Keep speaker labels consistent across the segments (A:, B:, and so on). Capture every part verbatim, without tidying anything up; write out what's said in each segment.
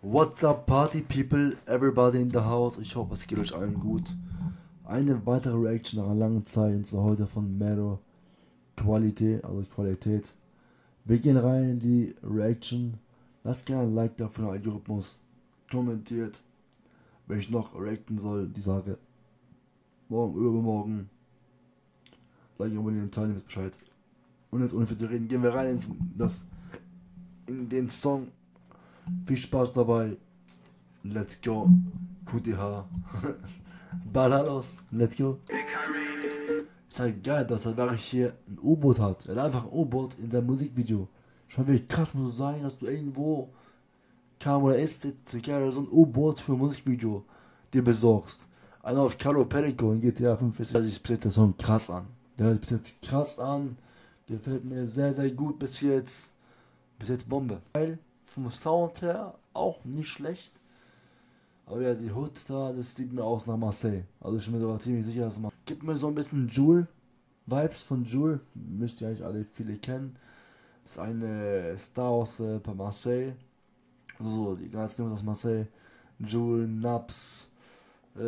A: What's up, Party People, everybody in the house? Ich hoffe, es geht euch allen gut. Eine weitere Reaction nach einer langen Zeit, und zwar heute von Mero Qualität, also Qualität. Wir gehen rein in die Reaction. Lasst gerne ein Like da für den Algorithmus. Kommentiert, wenn ich noch reacten soll, die Sage. Morgen, übermorgen. Like irgendwo in den Teilen mit Bescheid. Und jetzt ohne viel zu reden, gehen wir rein in, das, in den Song. Viel Spaß dabei. Let's go. Q T H. Baller los. Let's go. Ist halt geil, dass er wirklich hier ein U-Boot hat. Er hat einfach ein U-Boot in seinem Musikvideo. Schon wirklich krass muss es sein, dass du irgendwo kam oder ist jetzt so ein U-Boot für ein Musikvideo dir besorgst. Einer auf Carlo Perico in G T A fünf ist sich bis jetzt der Song krass an. Der hört bis jetzt krass an. Gefällt mir sehr, sehr gut bis jetzt. Bis jetzt Bombe. Geil. Vom Sound her auch nicht schlecht. Aber ja, die Hood da, das sieht mir aus nach Marseille. Also ich bin mir sogar ziemlich sicher, dass man. Gibt mir so ein bisschen Jul-Vibes von Jul. Müsst ihr eigentlich alle viele kennen. Ist eine Star aus äh, Marseille. Also so, die ganzen Jungs aus Marseille. Jul, Naps. Äh,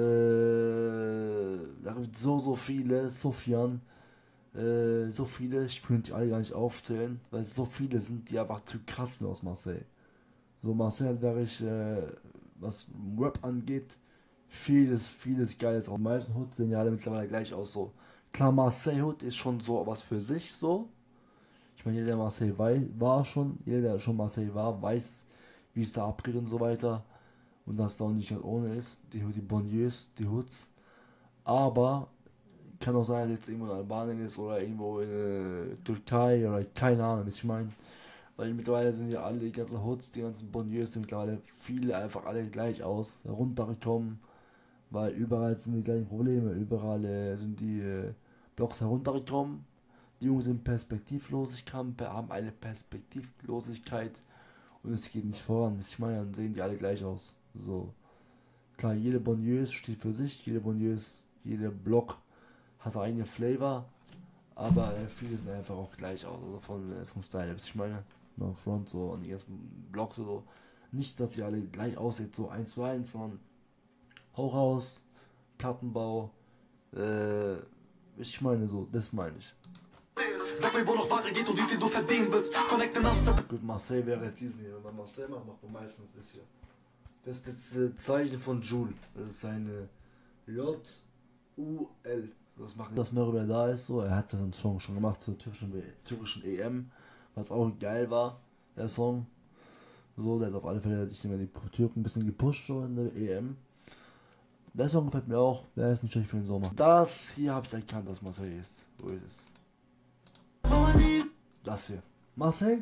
A: da gibt es so, so viele. Sofian. Äh, so viele, ich könnte die alle gar nicht aufzählen, weil so viele sind, die einfach zu krass sind aus Marseille. So Marseille wäre ich, äh, was Rap angeht, vieles, vieles Geiles. Auch die meisten Hoods sehen ja alle mittlerweile gleich aus. So klar, Marseille Hood ist schon so was für sich so. Ich meine, jeder, der Marseille war schon, jeder, der schon Marseille war, weiß, wie es da abgeht und so weiter. Und dass da auch nicht ganz ohne ist. Die, die Bonnieus, die Hoods. Aber kann auch sein, dass jetzt irgendwo in Albanien ist oder irgendwo in äh, Türkei oder keine Ahnung, was ich meine. Weil mittlerweile sind ja alle, die ganzen Hoods, die ganzen Bonnieus sind mittlerweile viele einfach alle gleich aus, heruntergekommen, weil überall sind die gleichen Probleme, überall äh, sind die äh, Blocks heruntergekommen, die Jungs sind Perspektivlosigkeit, haben eine Perspektivlosigkeit und es geht nicht voran. Was ich meine, dann sehen die alle gleich aus. So, klar, jede Bonnieus steht für sich, jede Bonnieus, jeder Block hat seinen eigenen Flavor, aber äh, viele sind einfach auch gleich aus, also von, äh, vom Style, was ich meine, no front so und die ganzen Blocks so, nicht, dass sie alle gleich aussehen, so eins zu eins, sondern Hochhaus, Plattenbau, äh, ich meine so, das meine ich.
B: Sag mir, wo noch Ware geht und wie viel du verdienen willst. Connect in Amsterdam.
A: Gut, Marseille wäre jetzt diesen hier, wenn man Marseille macht, macht man meistens das hier. Das ist das äh, Zeichen von Jul, das ist seine J U L. Das machen, dass Mero wieder da ist, so. Er hat das einen Song schon gemacht zur türkischen, türkischen E M, was auch geil war, der Song. So, der hat auf alle Fälle ich denke, die Türken ein bisschen gepusht so in der E M. Der Song gefällt mir auch, der ist nicht schlecht für den Sommer. Das hier habe ich erkannt, dass Marseille ist. Wo ist es? Das hier. Marseille?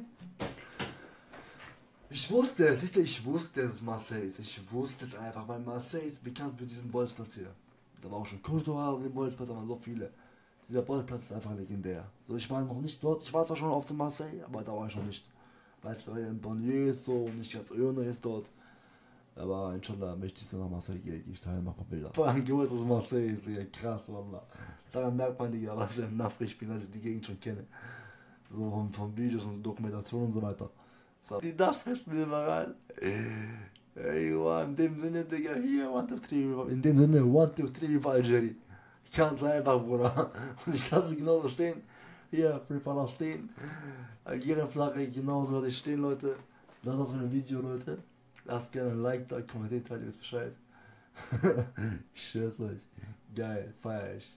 A: Ich wusste es, siehst du, ich wusste, dass es Marseille ist. Ich wusste es einfach, weil Marseille ist bekannt für diesen Bolzplatz hier. Da war auch schon Courtois auf dem Bolzplatz, da waren so viele. Dieser Bolzplatz ist einfach legendär. So, ich war noch nicht dort, ich war zwar schon auf dem Marseille, aber da war ich schon nicht. Weil es in Bonnier ist so und nicht ganz Öne ist dort. Aber inshallah möchte ich dann nach Marseille gehen, ich teile noch ein paar Bilder. Vor allem gewusst, dass Marseille ist, ja krass, Wallah. Daran merkt man, Digga, was für ein Nafri ich bin, dass ich die Gegend schon kenne. So von, von Videos und Dokumentationen und so weiter. So. Die Nafressen immer rein. Ey, in dem Sinne, Digga, hier, one, two, three, in dem Sinne, one, two, three, Algerie. Ich kann es einfach, Bruder. Und ich lasse es genauso stehen. Hier, Free Palestine. Algerien-Flagge, genauso lasse ich stehen, Leute. Das ist das für ein Video, Leute. Lasst gerne ein Like da, kommentiert, halt ihr wisst Bescheid. Ich schwör's euch. Geil, feier ich.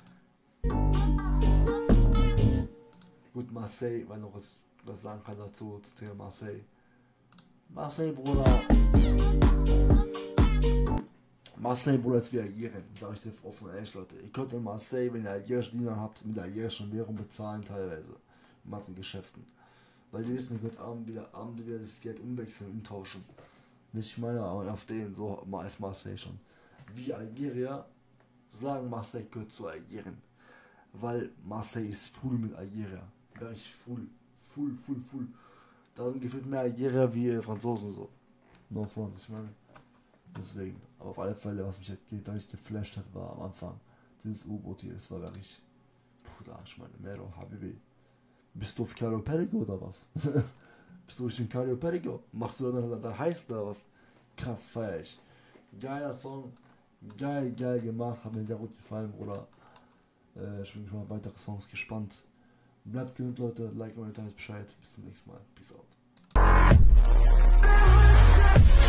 A: Gut, Marseille, weil noch was, was sagen kann dazu, zu Thema Marseille. Marseille, Bruder. Marseille, Bruder, ist wie Algerien, sag ich dir offen und ehrlich, Leute. Ihr könnt in Marseille, wenn ihr algerische Diener habt, mit der algerischen Währung bezahlen teilweise. In manchen Geschäften. Weil die wissen, ihr könnt abends wieder, abends wieder das Geld umwechseln, umtauschen. Nicht ich meine, aber auf den, so ist Marseille schon. Wie Algerier sagen, Marseille gehört zu Algerien. Weil Marseille ist full mit Algerier. Wirklich full. Full, full, full. Da sind gefühlt mehr Algerier wie Franzosen und so. No front, ich meine. Deswegen. Aber auf alle Fälle, was mich jetzt gar nicht geflasht hat, war am Anfang dieses U-Boot hier. Das war wirklich. Bruder, ich meine, Mero, Habibi. Bist du auf Carlo Perico oder was? Bist du durch den Carlo Perico? Machst du dann, dann heiß oder was? krass, feier ich. Geiler Song, geil, geil gemacht, hat mir sehr gut gefallen, Bruder. Äh, ich bin schon auf weitere Songs gespannt. Bleibt gesund, Leute, like meine Bescheid. Bis zum nächsten Mal. Peace out.